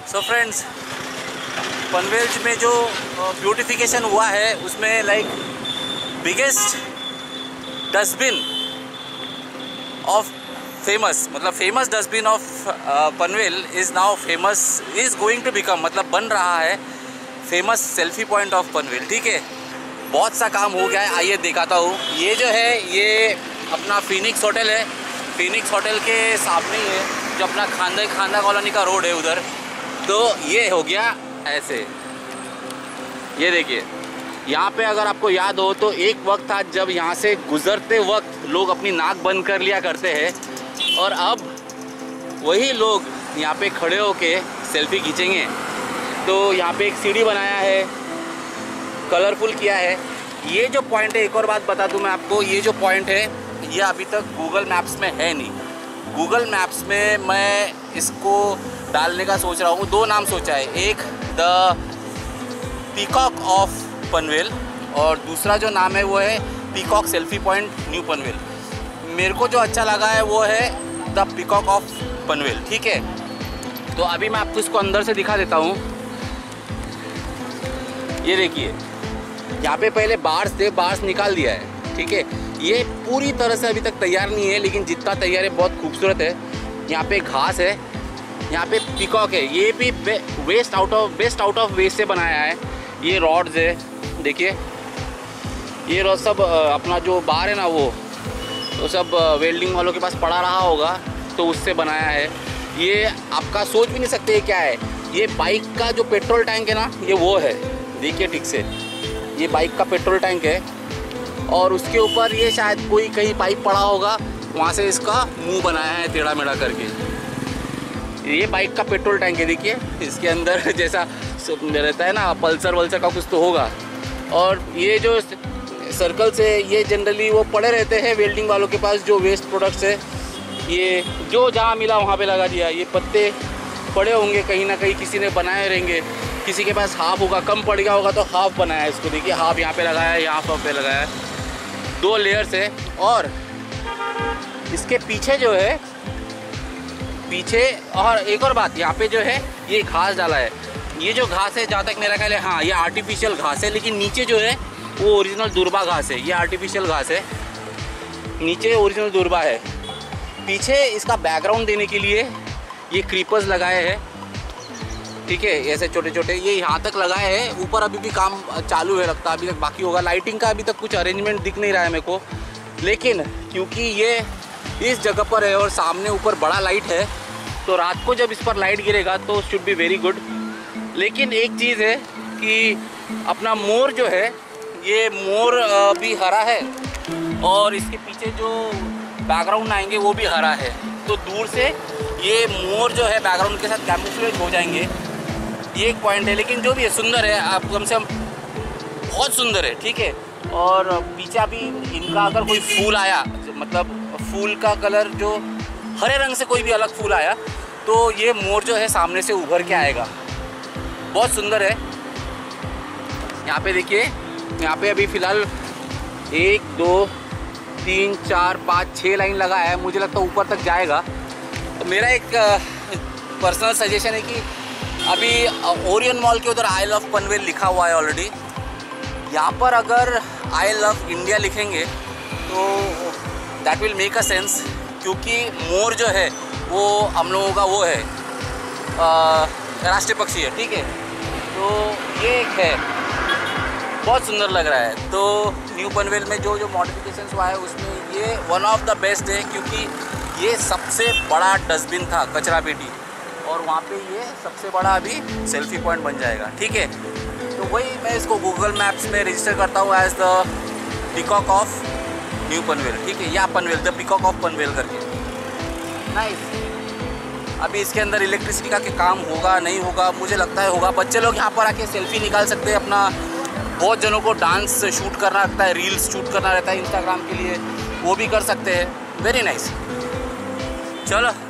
So friends, Panvel में जो beautification हुआ है उसमें like biggest dustbin of famous, मतलब famous dustbin of Panvel is now famous, is going to become, मतलब बन रहा है famous selfie point of Panvel. ठीक है, बहुत सा काम हो गया है, आइए दिखाता हूँ। ये जो है ये अपना फिनिक्स होटल है, फिनिक्स होटल के सामने ही है जो अपना खांदा कॉलोनी का रोड है उधर। तो ये हो गया ऐसे, ये देखिए यहाँ पे अगर आपको याद हो तो एक वक्त था जब यहाँ से गुज़रते वक्त लोग अपनी नाक बंद कर लिया करते हैं, और अब वही लोग यहाँ पे खड़े होके सेल्फी खींचेंगे। तो यहाँ पे एक सीढ़ी बनाया है, कलरफुल किया है। ये जो पॉइंट है, एक और बात बता दूँ मैं आपको, ये जो पॉइंट है ये अभी तक गूगल मैप्स में है नहीं। गूगल मैप्स में मैं इसको डालने का सोच रहा हूँ। दो नाम सोचा है, एक द पीकॉक ऑफ पनवेल और दूसरा जो नाम है वो है peacock selfie point new Panvel. मेरे को जो अच्छा लगा है वो है द पीकॉक ऑफ पनवेल। ठीक है, तो अभी मैं आपको इसको अंदर से दिखा देता हूँ। ये देखिए यहाँ पे पहले बार्स थे, बार्स निकाल दिया है। ठीक है, ये पूरी तरह से अभी तक तैयार नहीं है, लेकिन जितना तैयार है बहुत खूबसूरत है। यहाँ पे घास है, यहाँ पे पीकॉक है, ये भी बेस्ट आउट ऑफ वेस्ट से बनाया है। ये रॉड्स है, देखिए ये रॉड सब अपना जो बार है ना वो तो सब वेल्डिंग वालों के पास पड़ा रहा होगा, तो उससे बनाया है। ये आपका सोच भी नहीं सकते ये क्या है। ये बाइक का जो पेट्रोल टैंक है ना, ये वो है, देखिए ठीक से, ये बाइक का पेट्रोल टैंक है और उसके ऊपर ये शायद कोई कहीं पाइप पड़ा होगा, वहाँ से इसका मुंह बनाया है टेढ़ा मेढ़ा करके। ये बाइक का पेट्रोल टैंक है, देखिए इसके अंदर जैसा रहता है ना पल्सर वल्सर का कुछ तो होगा। और ये जो सर्कल से ये जनरली वो पड़े रहते हैं वेल्डिंग वालों के पास, जो वेस्ट प्रोडक्ट्स है ये जो जहाँ मिला वहाँ पे लगा दिया। ये पत्ते पड़े होंगे कहीं ना कहीं, किसी ने बनाए रहेंगे, किसी के पास हाफ होगा, कम पड़ गया होगा तो हाफ बनाया है इसको। देखिए हाफ यहाँ पे लगाया है, यहाँ पे लगाया है, 2 लेयर्स है। और इसके पीछे जो है पीछे, और एक और बात, यहाँ पे जो है ये घास डाला है। ये जो घास है जहाँ तक मेरा ख्याल है, हाँ ये आर्टिफिशियल घास है, लेकिन नीचे जो है वो ओरिजिनल दुर्बा घास है। ये आर्टिफिशियल घास है, नीचे ओरिजिनल दुर्बा है। पीछे इसका बैकग्राउंड देने के लिए ये क्रीपर्स लगाए हैं। ठीक है, ऐसे छोटे छोटे ये यहाँ तक लगाए हैं। ऊपर अभी भी काम चालू है, लगता है अभी तक बाकी होगा। लाइटिंग का अभी तक कुछ अरेंजमेंट दिख नहीं रहा है मेरे को, लेकिन क्योंकि ये इस जगह पर है और सामने ऊपर बड़ा लाइट है, तो रात को जब इस पर लाइट गिरेगा तो शुड बी वेरी गुड। लेकिन एक चीज़ है कि अपना मोर जो है, ये मोर भी हरा है और इसके पीछे जो बैकग्राउंड आएंगे वो भी हरा है। तो दूर से ये मोर जो है बैकग्राउंड के साथ कैमोफ्लेज हो जाएंगे। ये एक पॉइंट है, लेकिन जो भी है सुंदर है, आप कम से कम बहुत सुंदर है। ठीक है, और पीछे अभी इनका अगर कोई फूल आया, मतलब फूल का कलर जो हरे रंग से कोई भी अलग फूल आया, तो ये मोर जो है सामने से उभर के आएगा। बहुत सुंदर है। यहाँ पे देखिए, यहाँ पे अभी फ़िलहाल 1 2 3 4 5 6 लाइन लगा है, मुझे लगता है ऊपर तक जाएगा। तो मेरा एक पर्सनल सजेशन है कि अभी ओरियन मॉल के उधर आई लव पनवेल लिखा हुआ है ऑलरेडी। यहाँ पर अगर आई लव इंडिया लिखेंगे तो that will make a sense, क्योंकि मोर जो है वो हम लोगों का वो है राष्ट्रीय पक्षी है। ठीक है, तो ये एक है, बहुत सुंदर लग रहा है। तो न्यू पनवेल में जो जो मॉडिफिकेशंस हुआ है उसमें ये वन ऑफ द बेस्ट है, क्योंकि ये सबसे बड़ा डस्टबिन था, कचरा पेटी, और वहाँ पे ये सबसे बड़ा अभी सेल्फी पॉइंट बन जाएगा। ठीक है, तो वही मैं इसको गूगल मैप्स में रजिस्टर करता हूँ as the peacock of new Panvel. ठीक है, या Panvel, the peacock of Panvel करके। नाइस। अभी इसके अंदर इलेक्ट्रिसिटी का काम होगा नहीं होगा, मुझे लगता है होगा। बच्चे लोग यहाँ पर आके सेल्फी निकाल सकते हैं अपना। बहुत जनों को डांस शूट करना रहता है, रील्स शूट करना रहता है इंस्टाग्राम के लिए, वो भी कर सकते हैं। Very nice. चलो